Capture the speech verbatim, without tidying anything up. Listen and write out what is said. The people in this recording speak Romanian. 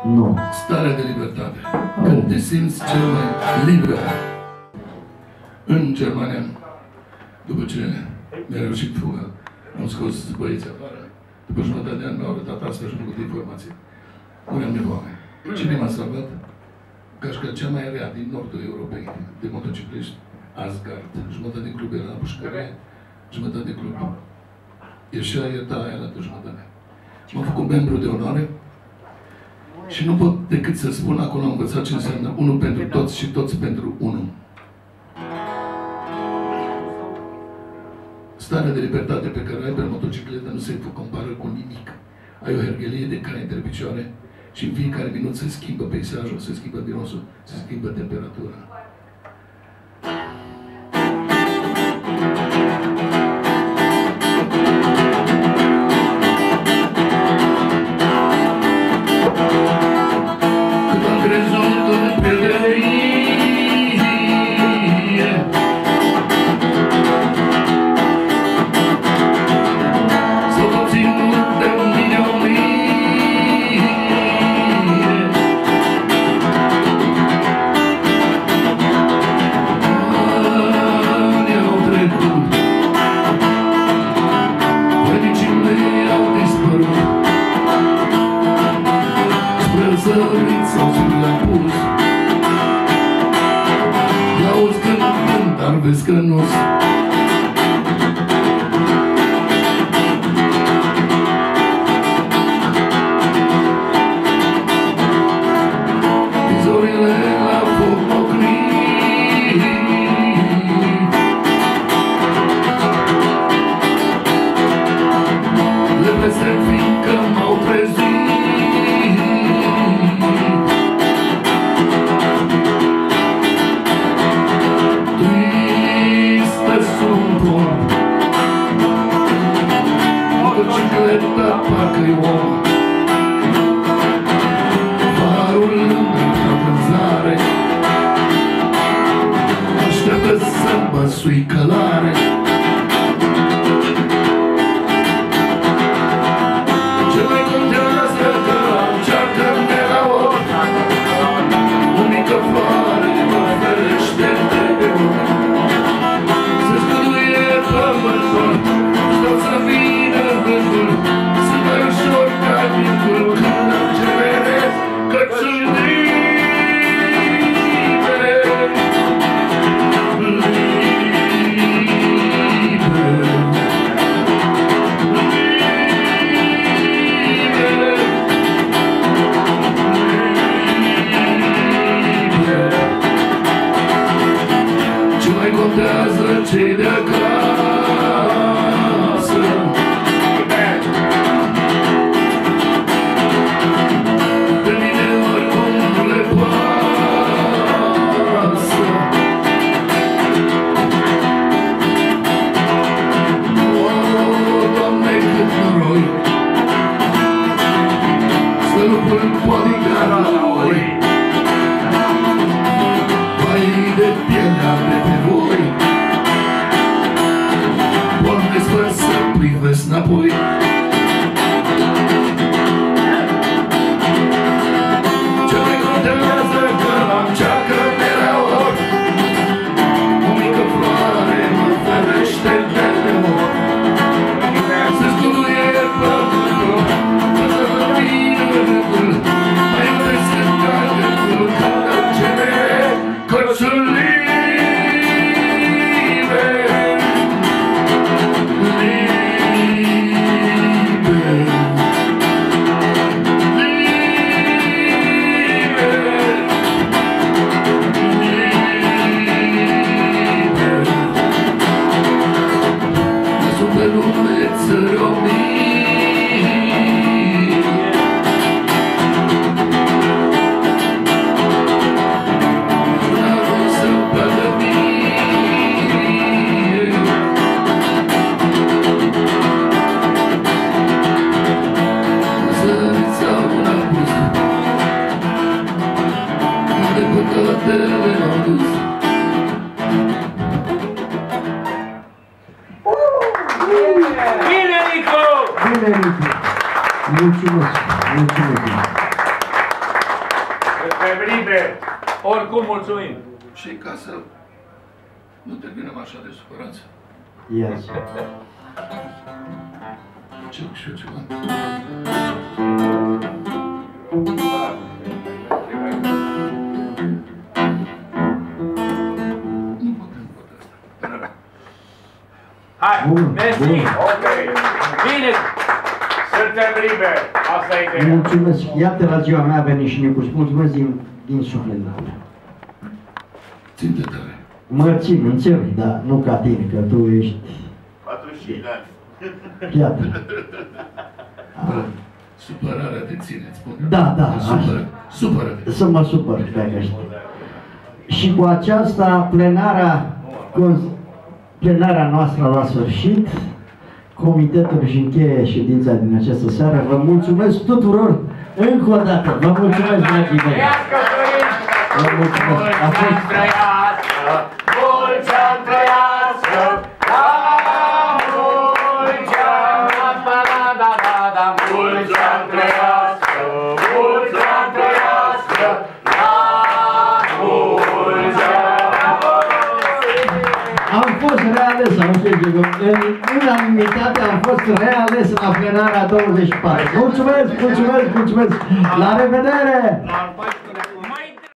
Nu. Starea de libertate. Când te simți cel mai liber. În Germania, după ce mi-a reușit fuga, am scos băieții afară. După jumătate de ani mi-au arătat asta și am făcut informații. Muream de foame. Cine m-a salvat? Gașca cea mai rea din nordul Europei, de motocicliști, Asgard. Jumătate din club era la pușcărie, jumătate de club ieșea, ierta aia la jumătate. M-am făcut membru de onoare și nu pot decât să spun, acolo am învățat ce înseamnă unul pentru toți și toți pentru unul. Starea de libertate pe care o ai pe motocicletă nu se compară cu nimic. Ai o herghelie de cai între picioare și în fiecare minut se schimbă peisajul, se schimbă mirosul, se schimbă temperatura. Cât am crezut în pelerinii, i-auzi cântând, dar vezi că nu-s vizorile la foc mocni, le peste fiindcă m-au trezit. Parcă-i om, farul în vânzare, așteaptă să băsui călare. Ce mai contează că încearcă mereu ori, o mică floare mă ferește de ori. Se scăduie pământul, stau să vină vântul, ușor ca vincul când începerez că sunt liber, liber, liber. Ce mai contează cei de acasă? Înapoi. Ce mai contează că încearcă mereu ori, o mică floare mă ferește de ori. Se sculuie pământul, să vină vântul, mai iubesc în cagătul când începe cărțul liber. Bine, Nicu! Bine, Nicu! Mulțumesc! Mulțumesc! Suntem liberi. Oricum, mulțumim. Și ca să nu terminăm așa de supărați. Yes. Ce și eu ceva. Nu putem poate asta. Hai, Bun, mersi. bun. Ok. Bine. Suntem liberi. Asta e ideea. Mulțumesc. Iată, la ziua mea a venit și Nicu. Mulțumesc din, din suflet. Țin de tare. Mă țin, înțeleg, dar nu ca tine, că tu ești... patruzeci și cinci de ani. Iată. Bă, supărarea te ține, îți spun. Da, da, Supără, supără-te. Să mă supăr, dacă știi. Și cu aceasta, plenara, plenara noastră la sfârșit, comitetul își încheie ședința din această seară. Vă mulțumesc tuturor încă o dată. Vă mulțumesc, dragii mei. Vă mulțumesc. A fost... Mulți ani trăiască, la mulți ani, da, da, da, da, mulți ani trăiască, mulți ani trăiască, la mulți ani. Am fost reales, am spus, în unanimitate am fost reales la plenara douăzeci și patru. Mulțumesc, mulțumesc, mulțumesc! La revedere!